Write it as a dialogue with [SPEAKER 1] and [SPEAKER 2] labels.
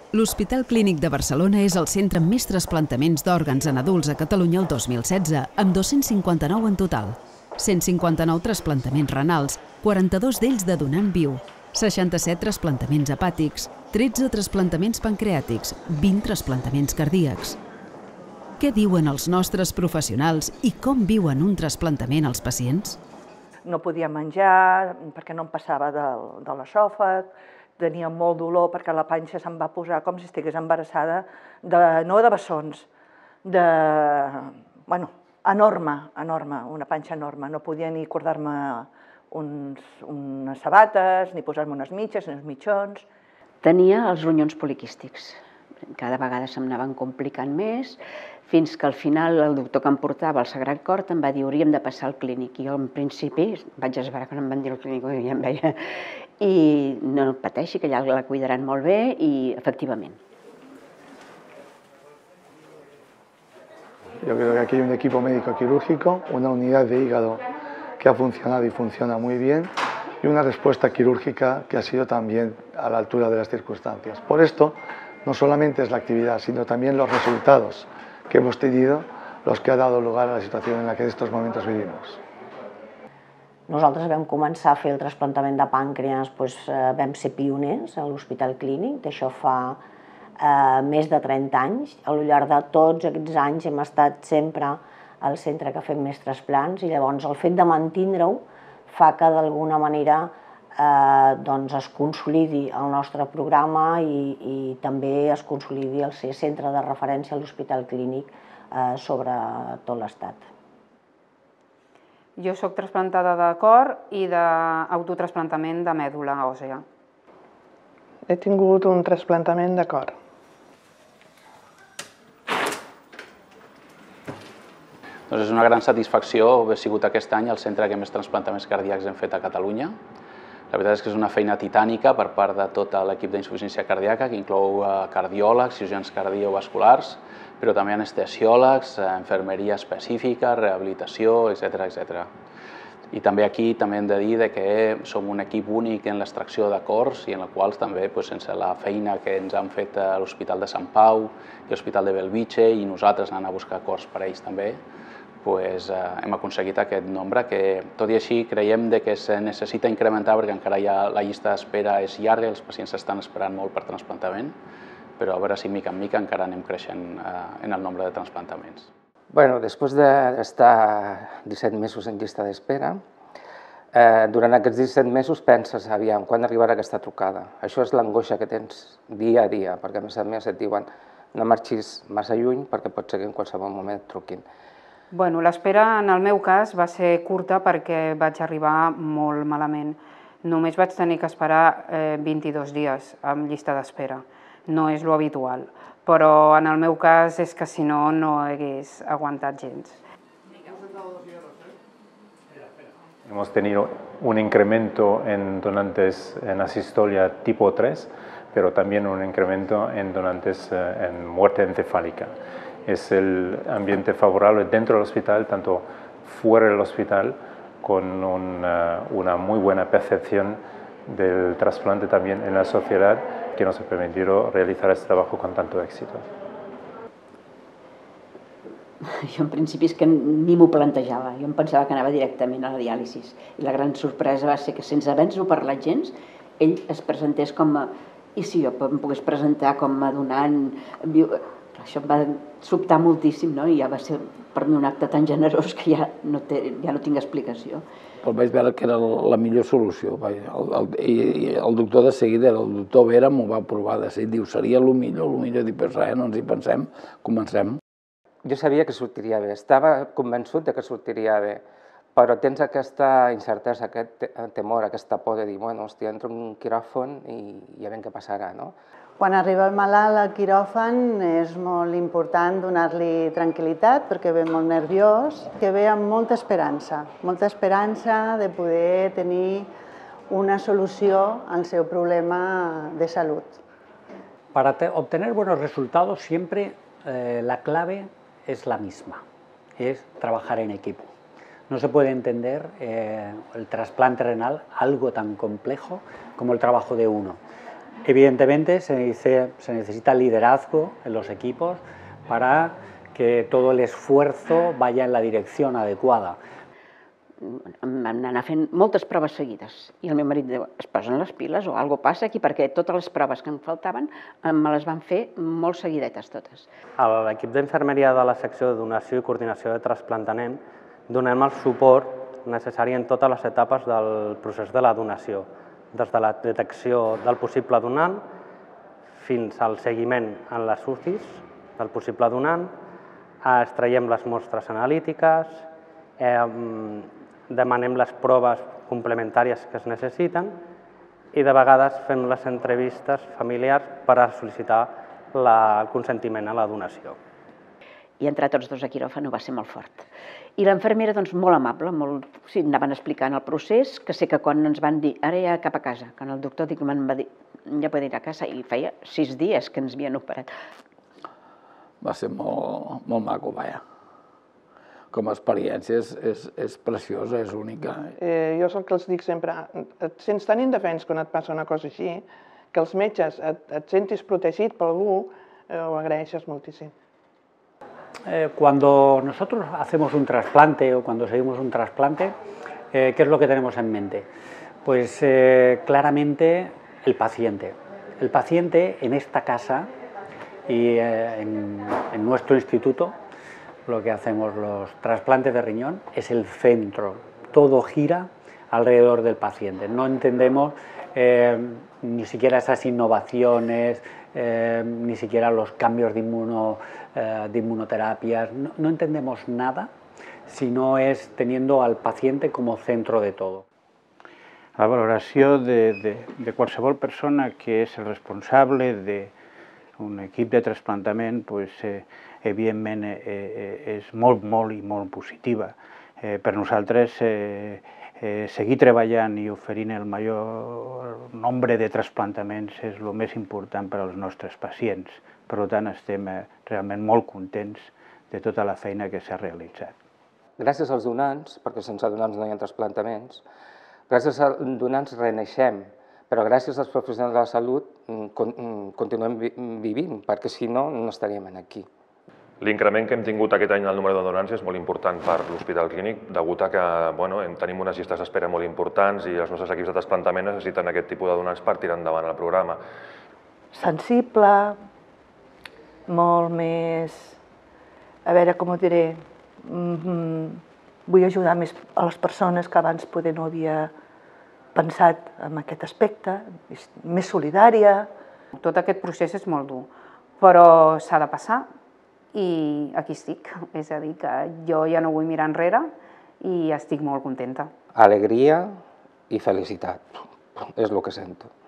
[SPEAKER 1] L'Hospital Clínic de Barcelona és el centre amb més trasplantaments d'òrgans en adults a Catalunya el 2016, amb 259 en total. 159 trasplantaments renals, 42 d'ells de donant viu, 67 trasplantaments hepàtics, 13 trasplantaments pancreàtics, 20 trasplantaments cardíacs. Què diuen els nostres professionals i com viuen un trasplantament els pacients?
[SPEAKER 2] No podia menjar perquè no em passava de l'esòfag, tenia molt dolor perquè la panxa se'm va posar com si estigués embarassada, no de bessons, enorme, una panxa enorme. No podia ni cordar-me unes sabates, ni posar-me unes mitges, ni uns mitjons.
[SPEAKER 3] Tenia els ronyons poliquístics. Cada vegada se'm anaven complicant més, fins que al final el doctor que em portava al Sagrat Cor em va dir hauríem de passar al clínic. I jo, en principi, vaig esperar que no em van dir al clínic, ja em veia. I no pateixi, que ja la cuidaran molt bé, i efectivament.
[SPEAKER 4] Yo creo que aquí hay un equipo médico quirúrgico, una unidad de hígado que ha funcionado y funciona muy bien, y una respuesta quirúrgica que ha sido también a la altura de las circunstancias. Por esto, no solamente es la actividad, sino también los resultados que hemos tenido los que ha dado lugar a la situación en la que en estos momentos vivimos.
[SPEAKER 5] Nosaltres vam començar a fer el trasplantament de pàncreas, vam ser pioners a l'Hospital Clínic, d'això fa més de 30 anys. Al llarg de tots aquests anys hem estat sempre al centre que ha fet més trasplants i llavors el fet de mantindre-ho fa que d'alguna manera es consolidi el nostre programa i també es consolidi el ser centre de referència a l'Hospital Clínic sobre tot l'Estat.
[SPEAKER 6] Jo soc trasplantada de cor i d'autotrasplantament de mèdula òssea.
[SPEAKER 7] He tingut un trasplantament de cor.
[SPEAKER 8] Doncs és una gran satisfacció haver sigut aquest any el centre que més trasplantaments cardíacs hem fet a Catalunya. La veritat és que és una feina titànica per part de tot l'equip d'insuficiència cardíaca, que inclou cardiòlegs, cirurgians cardiovasculars, però també anestesiòlegs, infermeria específica, rehabilitació, etc. I també aquí també hem de dir que som un equip únic en l'extracció de cors i en la qual també, sense la feina que ens han fet a l'Hospital de Sant Pau i l'Hospital de Bellvitge i nosaltres anant a buscar cors per a ells també, hem aconseguit aquest nombre que, tot i així, creiem que se necessita incrementar perquè encara la llista d'espera és llarga i els pacients estan esperant molt per trasplantament, però a veure si mica en mica encara anem creixent en el nombre de trasplantaments.
[SPEAKER 9] Bueno, després d'estar 17 mesos en llista d'espera, durant aquests 17 mesos penses, aviam, quan arribarà aquesta trucada? Això és l'angoixa que tens dia a dia, perquè a més et diuen no marxis massa lluny perquè pot ser que en qualsevol moment et truquin.
[SPEAKER 6] Bueno, l'espera en el meu cas va ser curta perquè vaig arribar molt malament. Només vaig tenir que esperar 22 dies amb llista d'espera. No és lo habitual, però en el meu cas és que si no, no hagués aguantat gens.
[SPEAKER 10] Hemos tenido un incremento en donantes en asistolia tipo 3, pero también un incremento en donantes en muerte encefálica. Es el ambiente favorable dentro del hospital, tanto fuera del hospital, con una muy buena percepción del trasplante también en la sociedad, que nos ha permitido realizar este trabajo con tanto éxito.
[SPEAKER 3] Jo en principi és que ni m'ho plantejava, jo em pensava que anava directament a la diàlisi. I la gran sorpresa va ser que sense haver-nos-ho parlat gens, ell es presentés com a... I si jo em pogués presentar com a donant... Això em va sobtar moltíssim, no? I ja va ser per mi un acte tan generós que ja no tinc explicació.
[SPEAKER 11] Però vaig veure que era la millor solució. I el doctor de seguida, el doctor Vera, m'ho va provar de seguida. Diu, seria el millor, dic, però res, no ens hi pensem, comencem.
[SPEAKER 9] Jo sabia que sortiria bé, estava convençut de que sortiria bé, però tens aquesta incertesa, aquest temor, aquesta por de dir, bueno, hòstia, entro en un quiròfan i ja veiem què passarà, no?
[SPEAKER 12] Quan arriba el malalt al quiròfan és molt important donar-li tranquil·litat perquè ve molt nerviós, que ve amb molta esperança de poder tenir una solució al seu problema de salud.
[SPEAKER 13] Para obtener buenos resultados siempre la clave es la misma, es trabajar en equipo. No se puede entender el trasplante renal, algo tan complejo como el trabajo de uno. Evidentemente se necesita liderazgo en los equipos para que todo el esfuerzo vaya en la dirección adequada.
[SPEAKER 3] Vam anar fent moltes proves seguides i el meu marit diu, es posen les piles o alguna cosa passa aquí, perquè totes les proves que em faltaven me les van fer molt seguidetes totes.
[SPEAKER 14] A l'equip d'infermeria de la secció de donació i coordinació de trasplantament donem el suport necessari en totes les etapes del procés de la donació, des de la detecció del possible donant fins al seguiment en les UCIs del possible donant, extraiem les mostres analítiques, demanem les proves complementàries que es necessiten i de vegades fem les entrevistes familiars per a sol·licitar el consentiment a la donació.
[SPEAKER 3] I entrar tots dos a quiròfan va ser molt fort. I l'infermera, doncs, molt amable, sí, anaven explicant el procés, que sé que quan ens van dir, ara ja cap a casa, quan el doctor Dickman va dir, ja podem ir a casa, i feia 6 dies que ens havien operat.
[SPEAKER 11] Va ser molt maco, vaja. Com a experiència és preciosa, és única.
[SPEAKER 7] Jo és el que els dic sempre, et sents tan indefens quan et passa una cosa així, que els metges et sentis protegit per algú, ho agraeixes moltíssim.
[SPEAKER 13] Cuando nosotros hacemos un trasplante o cuando seguimos un trasplante, ¿qué es lo que tenemos en mente? Pues claramente el paciente. El paciente en esta casa y en nuestro instituto, lo que hacemos los trasplantes de riñón es el centro, todo gira alrededor del paciente. No entendemos ni siquiera esas innovaciones, ni siquiera los cambios de inmunoterapias, no entendemos nada si no es teniendo al paciente como centro de todo.
[SPEAKER 15] La valoració de qualsevol persona que és el responsable d'un equip de trasplantament, evidentment és molt positiva. Per nosaltres, seguir treballant i oferint el major nombre de trasplantaments és el més important per als nostres pacients. Per tant, estem realment molt contents de tota la feina que s'ha realitzat.
[SPEAKER 9] Gràcies als donants, perquè sense donants no hi ha trasplantaments, gràcies als donants reneixem, però gràcies als professionals de la salut continuem vivint, perquè si no, no estaríem aquí.
[SPEAKER 16] L'increment que hem tingut aquest any en el número de donants és molt important per l'Hospital Clínic, degut a que tenim unes llistes d'espera molt importants i els nostres equips de trasplantament necessiten aquest tipus de donants per tirar endavant el programa.
[SPEAKER 2] Sensible, molt més... A veure, com ho diré... Vull ajudar més a les persones que abans poder no havia pensat en aquest aspecte, més solidària.
[SPEAKER 6] Tot aquest procés és molt dur, però s'ha de passar i aquí estic. És a dir, que jo ja no vull mirar enrere i estic molt contenta.
[SPEAKER 9] Alegria i felicitat, és el que sento.